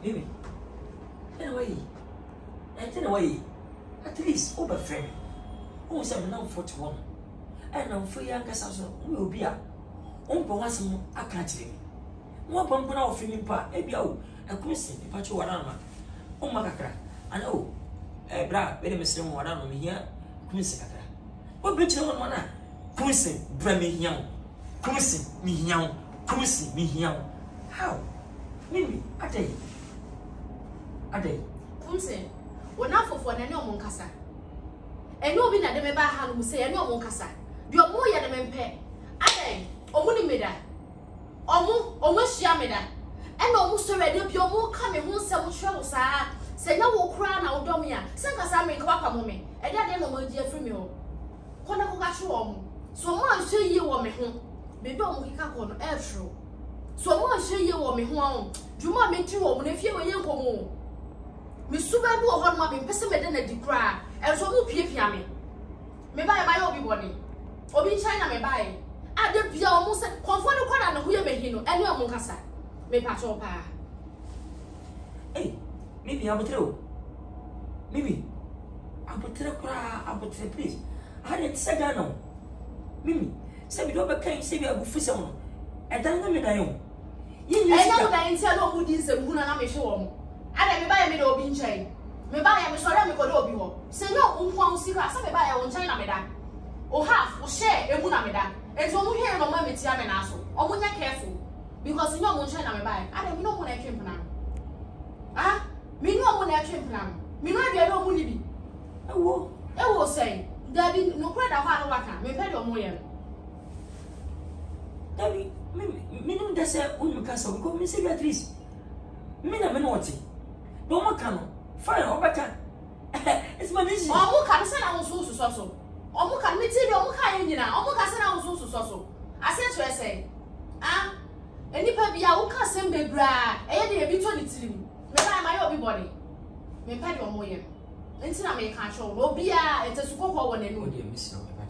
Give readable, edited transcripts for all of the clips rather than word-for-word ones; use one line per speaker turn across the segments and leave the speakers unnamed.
Baby. Anyway. At least over friend. Oh, 741. And I'm free Nkansah will be up. Once more, I can't tell me. One pump now feeling part, a bio, a question, the patch of Warama. Oh, Macacra. I know. A bra, very Mr. Warama here, Quincy. What bitch on one? Quincy, Bremy young. Quincy, me young. Quincy, me young. How? Maybe a day.
Quincy, we're not for an annual Nkansah. And no bin at the member hand will say annual Nkansah. You're more than a mempe. Ade, Omuni Meda. Almost Yameda. And almost already up your more coming who sell trouble, sir. Say no will crown out Domia. Send us a make up a moment. And that then will dear from you. Konako, so much say you want me home. Baby, don't kick up on air through. So much say you want me home. Do you want me to own if you were young home? Miss Subaru or Mammy, Pessimet and a decry, and so will peep yammy. Maybe I buy Obi Bonnie. Obi China may buy. I did be almost a confound and who you may know, and your Nkansah. May patch your pa.
Hey, maybe I will tell. Maybe I will tell I will tell, please. I didn't say that no. Mimi, say we don't became say we are good for someone. And then let me know. You know that I tell who this and who I may show. I never buy me no bean chain. Me buy me sorry me go do bi. Say no unfwan sika, say me buy on China me da. O half, o share emu na me da. And so we hear no man me tia me na so. O munya careful because you know on China me buy. I don't know when I came plan. Ah, me know when I came plan. Me know dey no mu ni bi. E wo say, there be no credit ha no waka. Me pay your moye. Dabi, me no dey say Nkansah because me say Beatrice. Me na me no what. No more can. Fine, over it's my mission. Oh, can send out so. Oh, can me tell you, oh, can you now? Oh, can send out so. I said to her, say, ah, any baby, I will cast him the bra, and they be told it to him. Maybe I might be body. May pay your moye. Until I make control, no be it's a super one and no dear Miss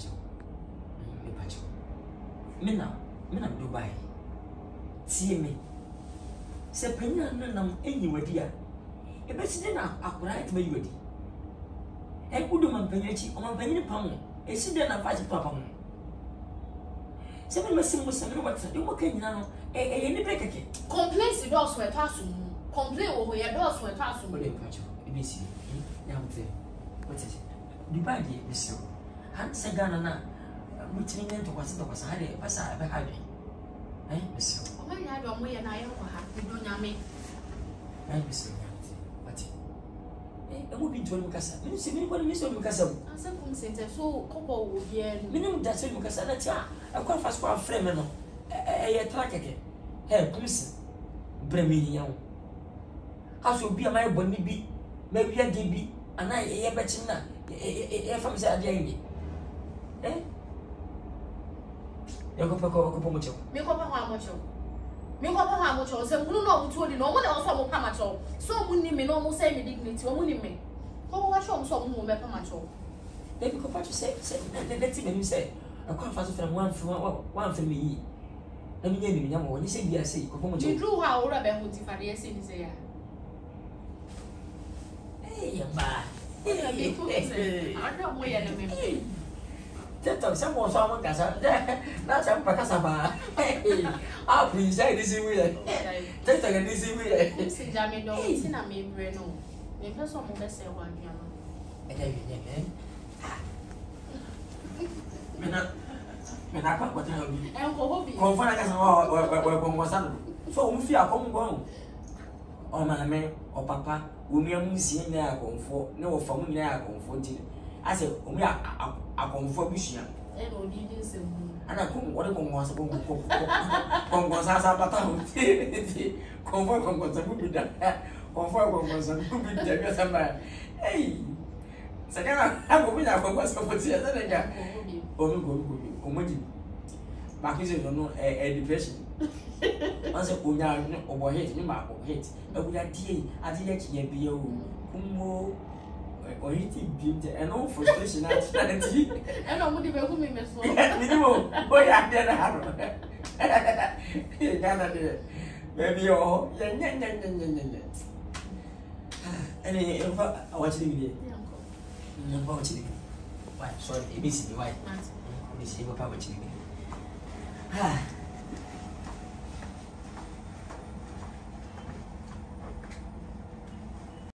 Mina Dubai. See me. Say, Penna, no, anywhere, dear. A president Aware3 may you. And good man Penachi, or my penny pound, a citizen of Vice Papa. 7 must was some what's you working now, a break. Complaints the dogs were passing. Complain over your dogs were passing. But you see, now what is it? Dubai, Miss you. Hand Sagana, which meant to was a hiding, was I by hiding. Eh, Miss you. Oh, I don't way and I don't know me. I miss you. I would be to Nkansah. You see, me when Miss Nkansah. I said, so couple would be a minimum that's Nkansah. I quite fast for a friend. A track again. Hey, please, Breminian. How should be a my bonny be? Maybe a DB, and I a betchina. A from Sadia. Eh? You go for much. Make up how much. Me go pa ha mo cho se munu no mtu odi no mo na so mo pa ma cho so muni me no mo say me dignity o muni me ko wa show mo so mo me pa ma cho they be ko pa to say let's me say I quite fast from one from me na me nyami nyamo woni say bia say ko mo cho you drew how ora be ho ti fa de say ni say ya eh ya ba I don't mo ya na me Tell someone someone Nkansah. That's a Pacasaba. Ah, please, I this way. Take this way. See, Jamie, no, it's in a me, Breno. Maybe some of us say one. And then, I can't what tell you. And Konfo so we fear come go. Oh, my man, or papa, we are seeing there Konfo, no family there Konfo. I said, we are a Konfo mission. And I couldn't what a was a Konfo was a good somewhere. Hey, second, I will be out was for the other. Back is no a depression. I said, oh, yeah, over hate, you mark hate. But we are tea, I did be Kumbo. Or he did and all frustration at tea. And I would even me, Miss Minimum. Boy, I did have maybe oh, And I watch the video. Why? Sorry, ABC, why? ABC, what power to me. Ah.